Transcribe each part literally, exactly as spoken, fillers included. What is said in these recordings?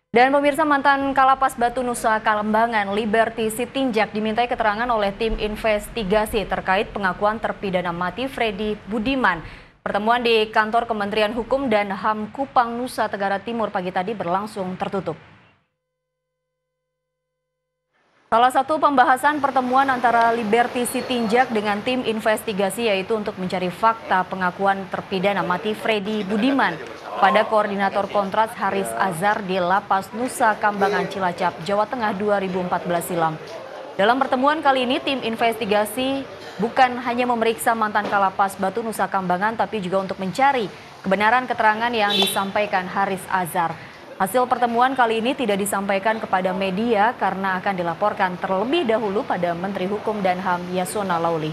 Dan pemirsa, mantan Kalapas Batu Nusa Kambangan Liberty Sitinjak dimintai keterangan oleh tim investigasi terkait pengakuan terpidana mati Freddy Budiman. Pertemuan di kantor Kementerian Hukum dan H A M Kupang Nusa Tenggara Timur pagi tadi berlangsung tertutup. Salah satu pembahasan pertemuan antara Liberty Sitinjak dengan tim investigasi yaitu untuk mencari fakta pengakuan terpidana mati Freddy Budiman pada Koordinator Kontras Haris Azhar di Lapas Nusa Kambangan Cilacap, Jawa Tengah dua ribu empat belas silam. Dalam pertemuan kali ini tim investigasi bukan hanya memeriksa mantan Kalapas Batu Nusa Kambangan tapi juga untuk mencari kebenaran keterangan yang disampaikan Haris Azhar. Hasil pertemuan kali ini tidak disampaikan kepada media karena akan dilaporkan terlebih dahulu pada Menteri Hukum dan H A M Yasona Lauli.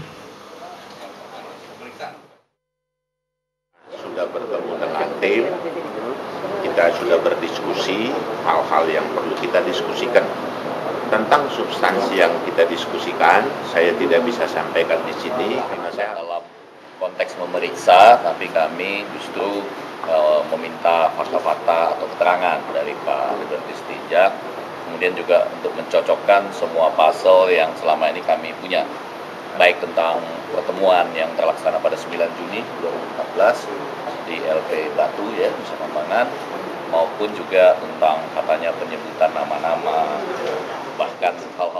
Sudah bertemu dengan tim, kita sudah berdiskusi hal-hal yang perlu kita diskusikan. Tentang substansi yang kita diskusikan, saya tidak bisa sampaikan di sini karena saya dalam konteks memeriksa, tapi kami justru uh, meminta fakta-fakta atau keterangan dari Pak Liberty Sitinjak, kemudian juga untuk mencocokkan semua pasal yang selama ini kami punya, baik tentang pertemuan yang terlaksana pada sembilan Juni dua ribu empat belas di L P Batu ya, Nusa Kambangan, maupun juga tentang katanya penyebutan nama-nama, bahkan hal-hal